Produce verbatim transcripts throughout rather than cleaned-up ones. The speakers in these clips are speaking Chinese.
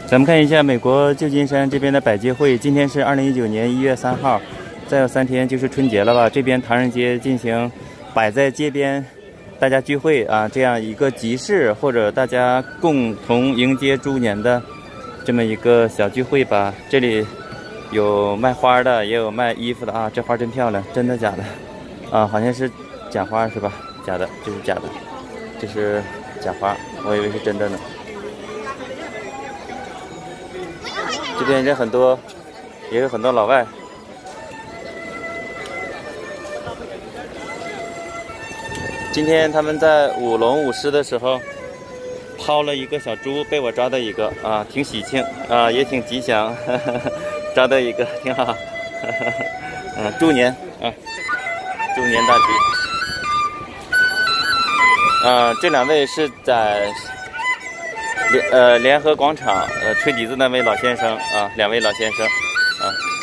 咱们看一下美国旧金山这边的百街汇，今天是二零一九年一月三号，再有三天就是春节了吧？这边唐人街进行摆在街边，大家聚会啊，这样一个集市或者大家共同迎接猪年的这么一个小聚会吧。这里有卖花的，也有卖衣服的啊，这花真漂亮，真的假的？啊，好像是假花是吧？假的，这是假的，这是假花，我以为是真的呢。这边人很多，也有很多老外。今天他们在舞龙舞狮的时候，抛了一个小猪，被我抓到一个啊，挺喜庆啊，也挺吉祥，呵呵抓到一个挺好。呵呵嗯，猪年啊，猪年大吉。啊，这两位是在。联呃联合广场呃吹笛子那位老先生啊，两位老先生啊，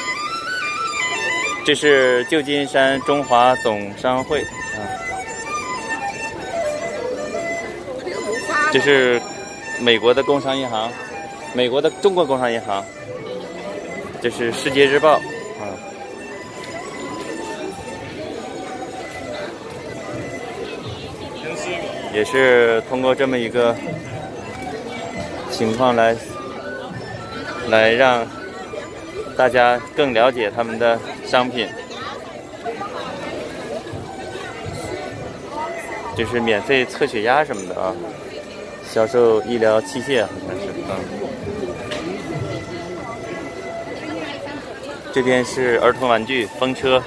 这是旧金山中华总商会啊，这是美国的工商银行，美国的中国工商银行，这是世界日报啊，也是通过这么一个情况来来让大家更了解他们的商品，就是免费测血压什么的啊，销售医疗器械好像是啊。这边是儿童玩具风车。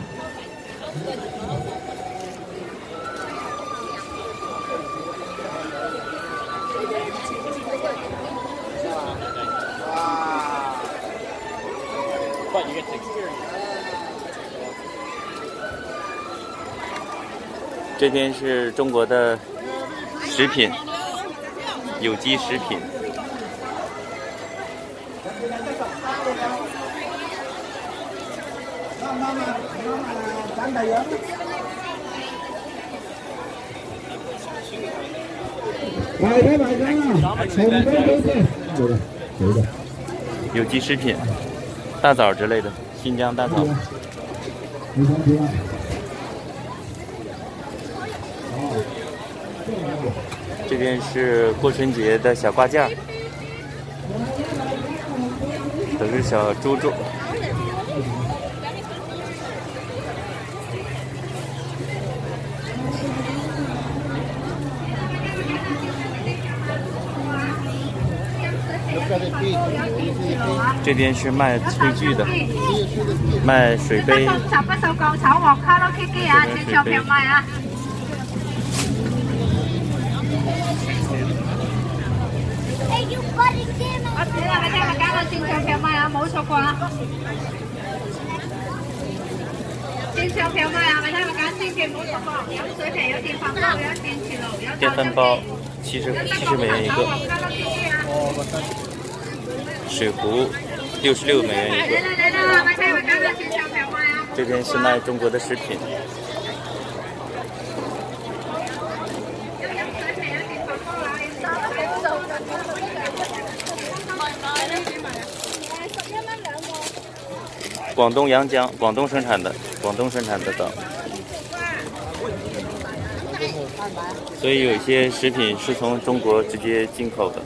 这边是中国的食品，有机食品。有机食品，大枣之类的，新疆大枣。这边是过春节的小挂件，都是小猪猪。这边是卖炊具的，卖水杯。水杯。 我知啦，你聽咪揀個線上票賣啊，冇錯啩？線上票賣啊，咪聽咪揀千祈唔好錯過，有水皮，有電飯煲，有電磁爐，有電飯煲，七十七十美元一個。水壺，六十六美元一個。這邊是賣中國的食品。广东阳江，广东生产的，广东生产的枣，所以有一些食品是从中国直接进口的。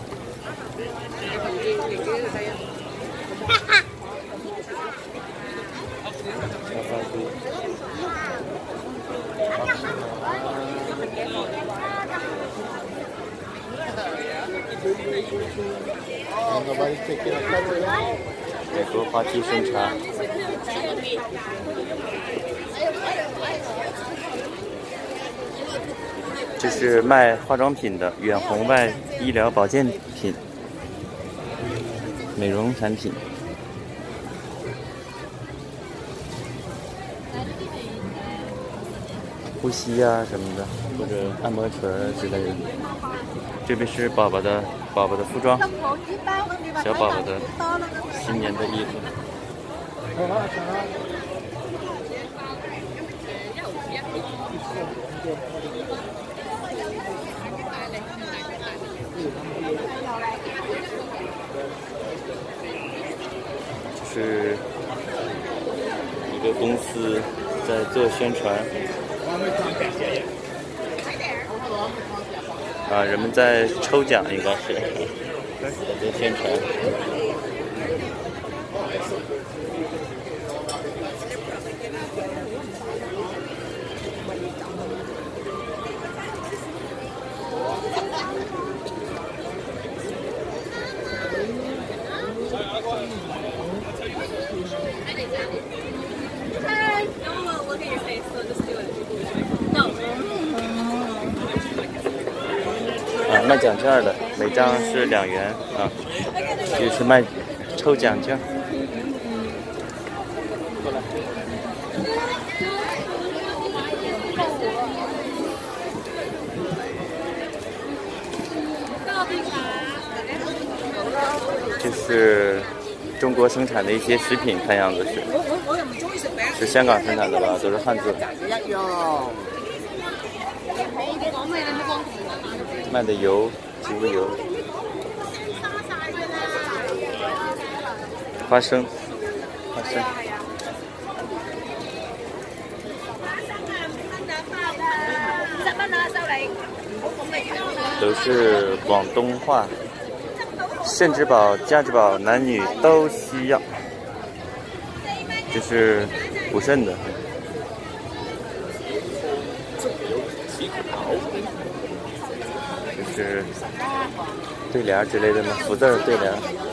美国花旗参茶。这是卖化妆品的远红外医疗保健品、美容产品。呼吸啊什么的，或者按摩锤之类的。这边是宝宝的宝宝的服装，小宝宝的新年的衣服。 是一个公司在做宣传。啊，人们在抽奖，应该是在做宣传。啊，卖奖券的，每张是两元啊，就是卖抽奖券。这是中国生产的一些食品，看样子是，是香港生产的吧，都是汉字。卖的油，植物油，花生，花生，都是广东话。肾之宝、家之宝，男女都需要，这是补肾的。是对联之类的吗？福字儿对联。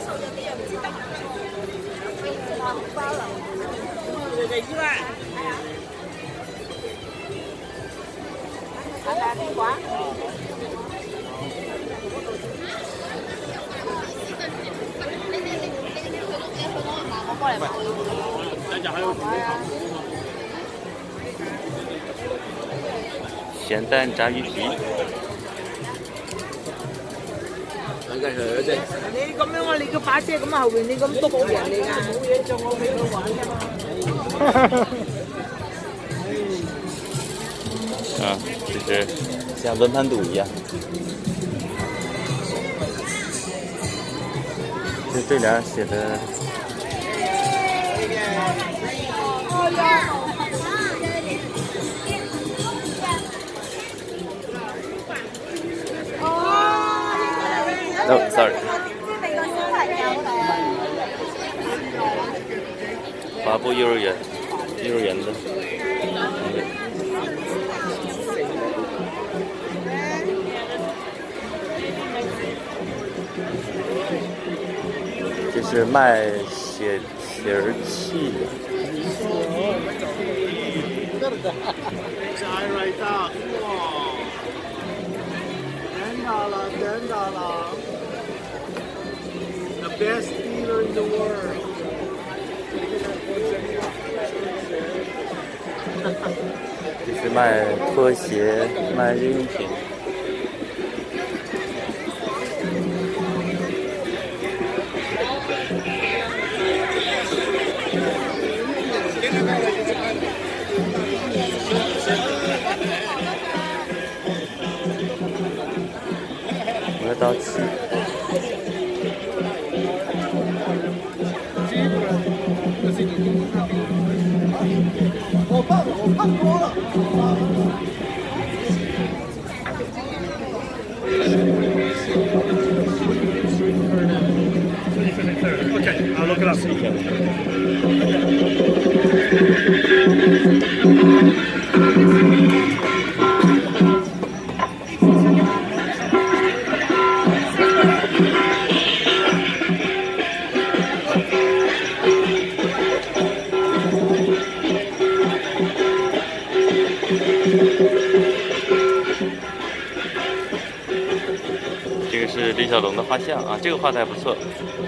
咸蛋炸鱼皮。 你咁樣啊？你個把遮咁後邊，你咁篤住人哋㗎？冇嘢做，我俾佢玩㗎嘛。 啊，就是像轮盘赌一样。这对联写的。Oh, sorry. 华埠幼儿园，幼儿园的。这是卖写写儿器的。 The best dealer in the world. 这是卖拖鞋、卖日用品。磨刀器。 我胖，我胖多了。Okay, I'll look it up. 这个是李小龙的画像啊，这个画的还不错。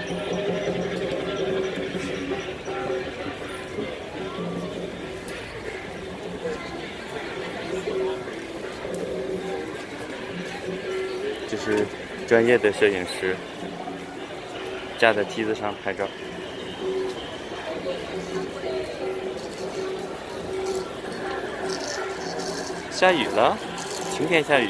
这是专业的摄影师架在梯子上拍照。下雨了，晴天下雨。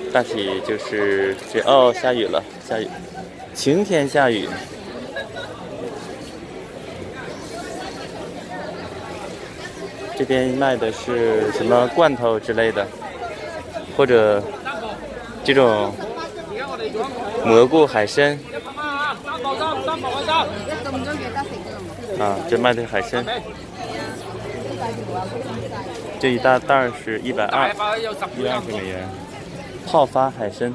大体就是这哦，下雨了，下雨，晴天下雨。这边卖的是什么罐头之类的，或者这种蘑菇海参。啊，这卖的是海参。这一大袋是一百二，一百二十美元。泡发海参。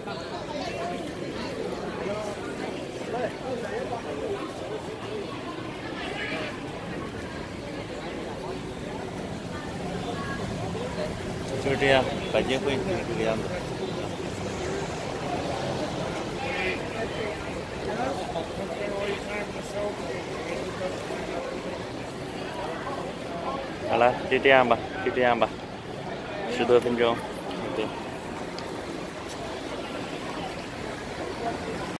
就是这样，百街汇就是这个样子。好了，就这样吧，就这样吧，十多分钟。对。